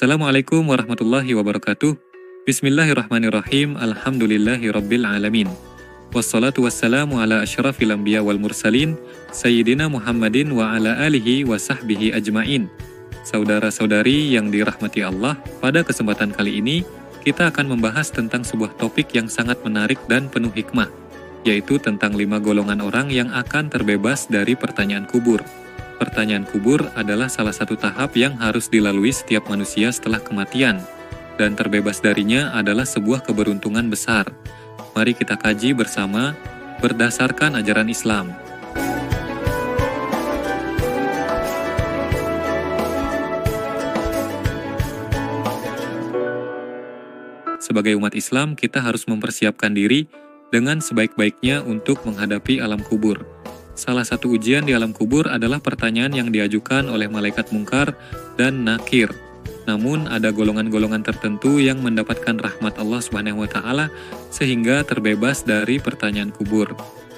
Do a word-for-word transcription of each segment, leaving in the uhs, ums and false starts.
Assalamualaikum warahmatullahi wabarakatuh. Bismillahirrahmanirrahim. Alhamdulillahi rabbil alamin. Wassalatu wassalamu ala asyrafil anbiya wal mursalin Sayyidina Muhammadin wa ala alihi wa sahbihi ajmain. Saudara-saudari yang dirahmati Allah, pada kesempatan kali ini kita akan membahas tentang sebuah topik yang sangat menarik dan penuh hikmah, yaitu tentang lima golongan orang yang akan terbebas dari pertanyaan kubur. Pertanyaan kubur adalah salah satu tahap yang harus dilalui setiap manusia setelah kematian, dan terbebas darinya adalah sebuah keberuntungan besar. Mari kita kaji bersama berdasarkan ajaran Islam. Sebagai umat Islam, kita harus mempersiapkan diri dengan sebaik-baiknya untuk menghadapi alam kubur. Salah satu ujian di alam kubur adalah pertanyaan yang diajukan oleh malaikat mungkar dan nakir. Namun ada golongan-golongan tertentu yang mendapatkan rahmat Allah Subhanahu wa taala sehingga terbebas dari pertanyaan kubur.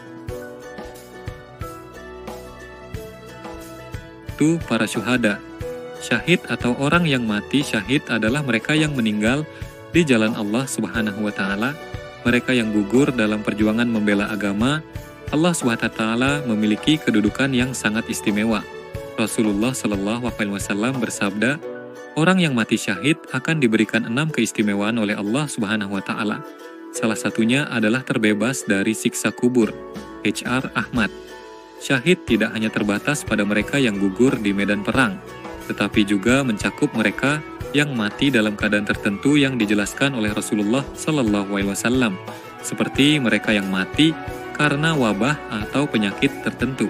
Itu para syuhada. Syahid atau orang yang mati syahid adalah mereka yang meninggal di jalan Allah Subhanahu wa taala, mereka yang gugur dalam perjuangan membela agama. Allah subhanahu wa taala memiliki kedudukan yang sangat istimewa. Rasulullah shallallahu alaihi wasallam bersabda, orang yang mati syahid akan diberikan enam keistimewaan oleh Allah subhanahu wa taala. Salah satunya adalah terbebas dari siksa kubur. H R Ahmad. Syahid tidak hanya terbatas pada mereka yang gugur di medan perang, tetapi juga mencakup mereka yang mati dalam keadaan tertentu yang dijelaskan oleh Rasulullah shallallahu alaihi wasallam, seperti mereka yang mati karena wabah atau penyakit tertentu.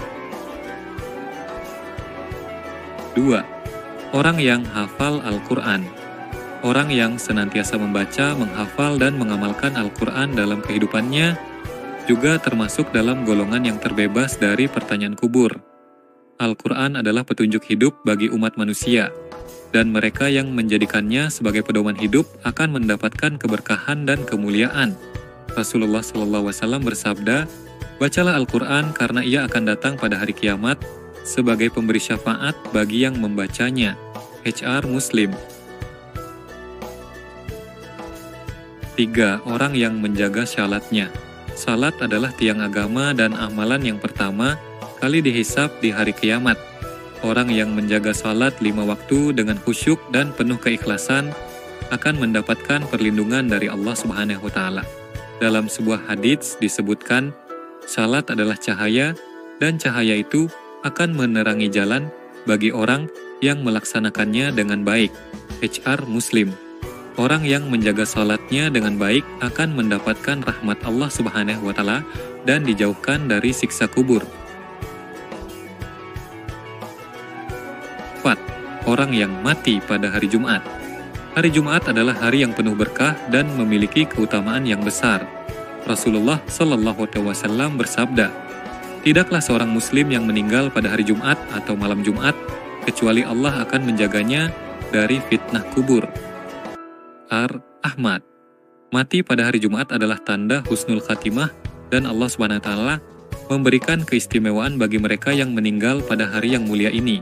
Dua. Orang yang hafal Al-Quran. Orang yang senantiasa membaca, menghafal, dan mengamalkan Al-Quran dalam kehidupannya juga termasuk dalam golongan yang terbebas dari pertanyaan kubur. Al-Quran adalah petunjuk hidup bagi umat manusia, dan mereka yang menjadikannya sebagai pedoman hidup akan mendapatkan keberkahan dan kemuliaan. Rasulullah shallallahu alaihi wasallam bersabda, bacalah Al-Quran karena ia akan datang pada hari kiamat sebagai pemberi syafaat bagi yang membacanya. H R Muslim. Tiga. Orang yang menjaga syalatnya. Salat adalah tiang agama dan amalan yang pertama kali dihisab di hari kiamat. Orang yang menjaga salat lima waktu dengan khusyuk dan penuh keikhlasan akan mendapatkan perlindungan dari Allah Subhanahu wa taala. Dalam sebuah hadits disebutkan, salat adalah cahaya, dan cahaya itu akan menerangi jalan bagi orang yang melaksanakannya dengan baik. H R Muslim. Orang yang menjaga salatnya dengan baik akan mendapatkan rahmat Allah Subhanahu wa taala dan dijauhkan dari siksa kubur. Empat. Orang yang mati pada hari Jumat. Hari Jumat adalah hari yang penuh berkah dan memiliki keutamaan yang besar. Rasulullah shallallahu alaihi wasallam bersabda, tidaklah seorang muslim yang meninggal pada hari Jumat atau malam Jumat, kecuali Allah akan menjaganya dari fitnah kubur. R. Ahmad. Mati pada hari Jumat adalah tanda husnul khatimah dan Allah subhanahu wa taala memberikan keistimewaan bagi mereka yang meninggal pada hari yang mulia ini.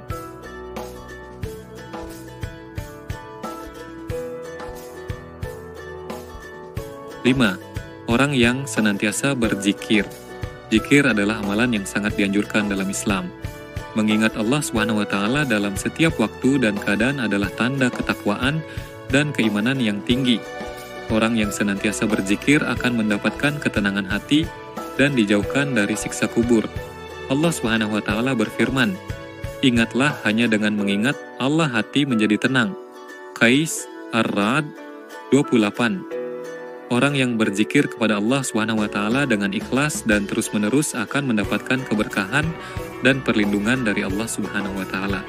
Lima. Orang yang senantiasa berzikir. Zikir adalah amalan yang sangat dianjurkan dalam Islam. Mengingat Allah subhanahu wa taala dalam setiap waktu dan keadaan adalah tanda ketakwaan dan keimanan yang tinggi. Orang yang senantiasa berzikir akan mendapatkan ketenangan hati dan dijauhkan dari siksa kubur. Allah subhanahu wa taala berfirman, ingatlah hanya dengan mengingat Allah hati menjadi tenang. Qais Ar-Ra'd dua puluh delapan. Orang yang berzikir kepada Allah subhanahu wa taala dengan ikhlas dan terus-menerus akan mendapatkan keberkahan dan perlindungan dari Allah subhanahu wa taala.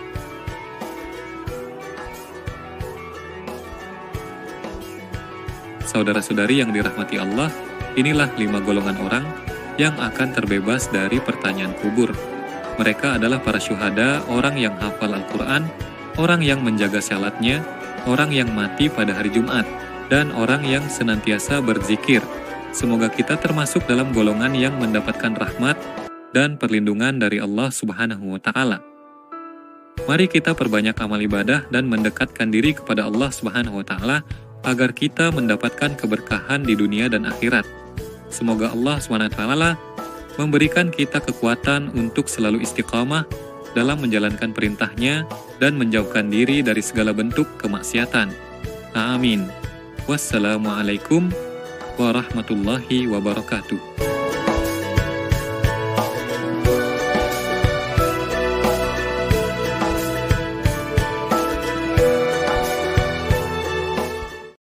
Saudara-saudari yang dirahmati Allah, inilah lima golongan orang yang akan terbebas dari pertanyaan kubur. Mereka adalah para syuhada, orang yang hafal Al-Quran, orang yang menjaga salatnya, orang yang mati pada hari Jumat, dan orang yang senantiasa berzikir. Semoga kita termasuk dalam golongan yang mendapatkan rahmat dan perlindungan dari Allah Subhanahu wa taala. Mari kita perbanyak amal ibadah dan mendekatkan diri kepada Allah Subhanahu wa taala agar kita mendapatkan keberkahan di dunia dan akhirat. Semoga Allah Subhanahu wa taala memberikan kita kekuatan untuk selalu istiqamah dalam menjalankan perintahnya dan menjauhkan diri dari segala bentuk kemaksiatan. Amin. Wassalamualaikum warahmatullahi wabarakatuh.